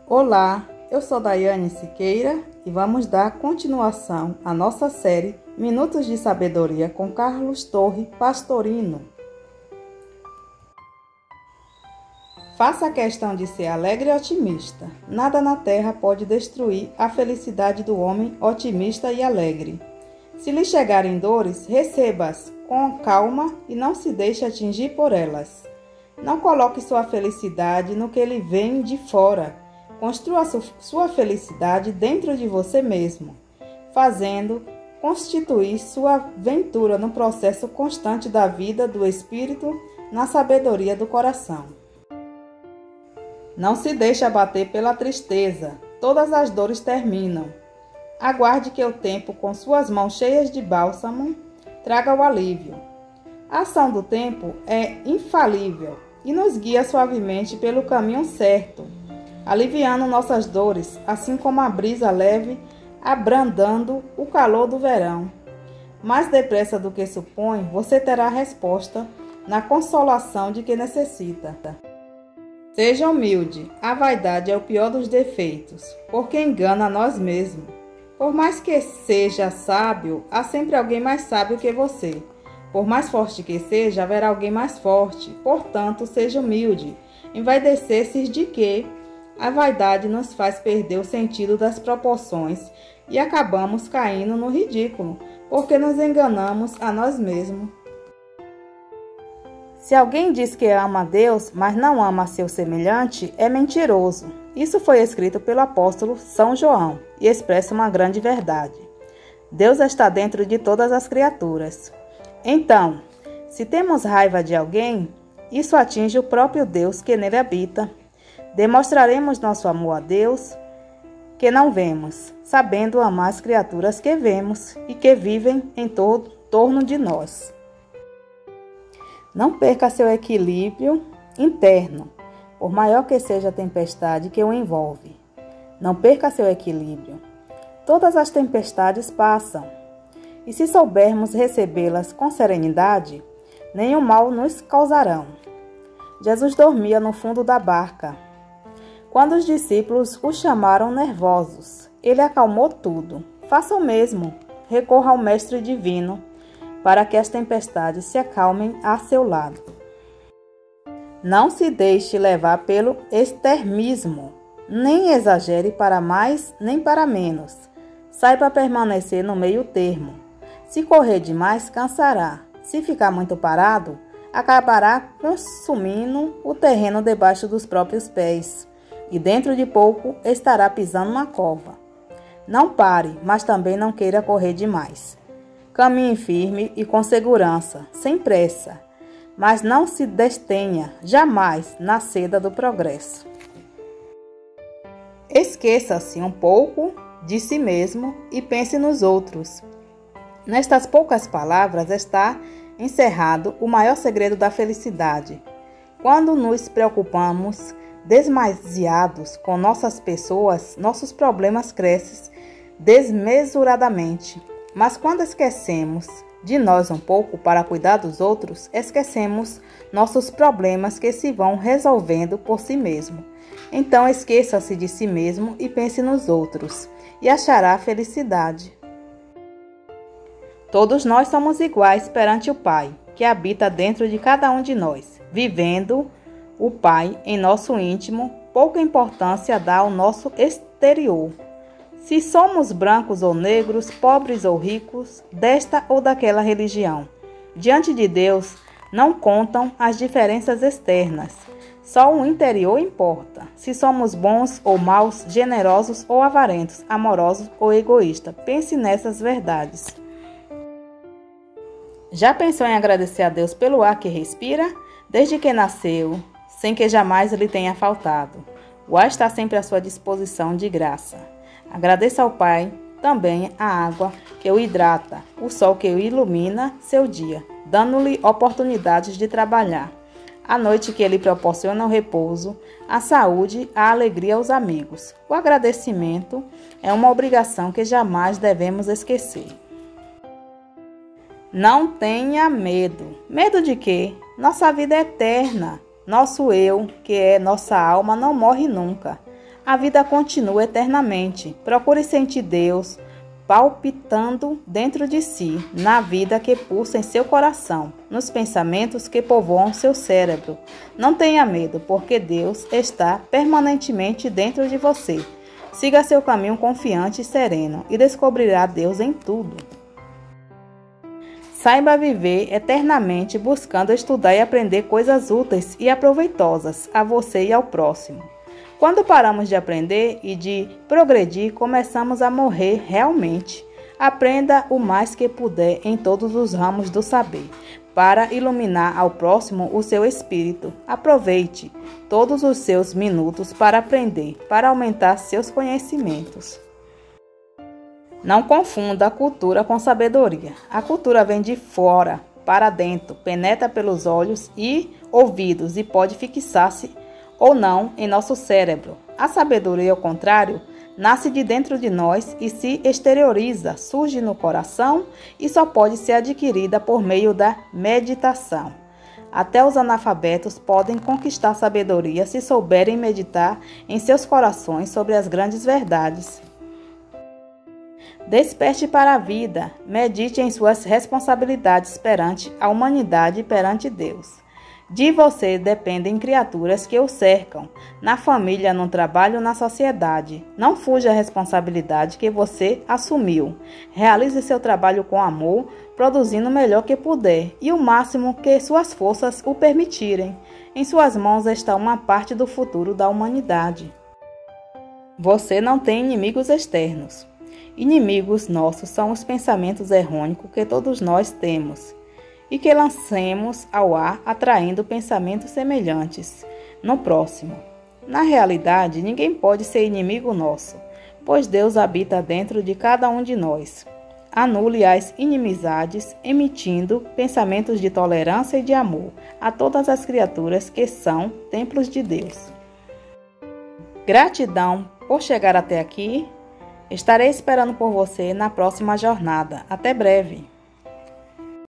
Olá, eu sou Daiane Siqueira e vamos dar continuação à nossa série Minutos de Sabedoria com Carlos Torre Pastorino. Faça a questão de ser alegre e otimista. Nada na terra pode destruir a felicidade do homem otimista e alegre. Se lhe chegarem dores, receba-as com calma e não se deixe atingir por elas. Não coloque sua felicidade no que lhe vem de fora. Construa sua felicidade dentro de você mesmo, fazendo constituir sua ventura no processo constante da vida do espírito, na sabedoria do coração. Não se deixe abater pela tristeza, todas as dores terminam. Aguarde que o tempo, com suas mãos cheias de bálsamo, traga o alívio. A ação do tempo é infalível e nos guia suavemente pelo caminho certo, aliviando nossas dores, assim como a brisa leve abrandando o calor do verão. Mais depressa do que supõe, você terá a resposta na consolação de que necessita. Seja humilde, a vaidade é o pior dos defeitos, porque engana a nós mesmos. Por mais que seja sábio, há sempre alguém mais sábio que você. Por mais forte que seja, haverá alguém mais forte. Portanto, seja humilde. Envaidecer-se de que a vaidade nos faz perder o sentido das proporções e acabamos caindo no ridículo, porque nos enganamos a nós mesmos. Se alguém diz que ama a Deus, mas não ama seu semelhante, é mentiroso. Isso foi escrito pelo apóstolo São João e expressa uma grande verdade. Deus está dentro de todas as criaturas. Então, se temos raiva de alguém, isso atinge o próprio Deus que nele habita. Demonstraremos nosso amor a Deus que não vemos, sabendo amar as criaturas que vemos e que vivem em torno de nós. Não perca seu equilíbrio interno, por maior que seja a tempestade que o envolve. Não perca seu equilíbrio. Todas as tempestades passam, e se soubermos recebê-las com serenidade, nenhum mal nos causarão. Jesus dormia no fundo da barca. Quando os discípulos o chamaram nervosos, ele acalmou tudo. Faça o mesmo, recorra ao Mestre Divino, para que as tempestades se acalmem a seu lado. Não se deixe levar pelo extremismo, nem exagere para mais nem para menos. Saiba permanecer no meio termo. Se correr demais, cansará. Se ficar muito parado, acabará consumindo o terreno debaixo dos próprios pés. E dentro de pouco estará pisando na cova. Não pare, mas também não queira correr demais. Caminhe firme e com segurança, sem pressa, mas não se destenha jamais na senda do progresso. Esqueça-se um pouco de si mesmo e pense nos outros. Nestas poucas palavras está encerrado o maior segredo da felicidade. Quando nos preocupamos demasiados com nossas pessoas, nossos problemas crescem desmesuradamente. Mas quando esquecemos de nós um pouco para cuidar dos outros, esquecemos nossos problemas que se vão resolvendo por si mesmo. Então esqueça-se de si mesmo e pense nos outros, e achará felicidade. Todos nós somos iguais perante o Pai, que habita dentro de cada um de nós, vivendo o Pai em nosso íntimo, pouca importância dá ao nosso exterior. Se somos brancos ou negros, pobres ou ricos, desta ou daquela religião, diante de Deus não contam as diferenças externas. Só o interior importa. Se somos bons ou maus, generosos ou avarentos, amorosos ou egoístas, pense nessas verdades. Já pensou em agradecer a Deus pelo ar que respira? Desde que nasceu, sem que jamais lhe tenha faltado. O ar está sempre à sua disposição de graça. Agradeça ao Pai também a água que o hidrata, o sol que o ilumina seu dia, dando-lhe oportunidades de trabalhar, a noite que lhe proporciona o repouso, a saúde, a alegria aos amigos. O agradecimento é uma obrigação que jamais devemos esquecer. Não tenha medo. Medo de quê? Nossa vida é eterna. Nosso eu, que é nossa alma, não morre nunca. A vida continua eternamente. Procure sentir Deus palpitando dentro de si, na vida que pulsa em seu coração, nos pensamentos que povoam seu cérebro. Não tenha medo, porque Deus está permanentemente dentro de você. Siga seu caminho confiante e sereno e descobrirá Deus em tudo. Saiba viver eternamente buscando estudar e aprender coisas úteis e aproveitosas a você e ao próximo. Quando paramos de aprender e de progredir, começamos a morrer realmente. Aprenda o mais que puder em todos os ramos do saber, para iluminar ao próximo o seu espírito. Aproveite todos os seus minutos para aprender, para aumentar seus conhecimentos. Não confunda a cultura com sabedoria. A cultura vem de fora para dentro, penetra pelos olhos e ouvidos e pode fixar-se ou não em nosso cérebro. A sabedoria, ao contrário, nasce de dentro de nós e se exterioriza, surge no coração e só pode ser adquirida por meio da meditação. Até os analfabetos podem conquistar sabedoria se souberem meditar em seus corações sobre as grandes verdades. Desperte para a vida, medite em suas responsabilidades perante a humanidade e perante Deus. De você dependem criaturas que o cercam, na família, no trabalho, na sociedade. Não fuja a responsabilidade que você assumiu. Realize seu trabalho com amor, produzindo o melhor que puder e o máximo que suas forças o permitirem. Em suas mãos está uma parte do futuro da humanidade. Você não tem inimigos externos. Inimigos nossos são os pensamentos errôneos que todos nós temos e que lancemos ao ar atraindo pensamentos semelhantes no próximo. Na realidade, ninguém pode ser inimigo nosso, pois Deus habita dentro de cada um de nós. Anule as inimizades, emitindo pensamentos de tolerância e de amor a todas as criaturas que são templos de Deus. Gratidão por chegar até aqui. Estarei esperando por você na próxima jornada. Até breve!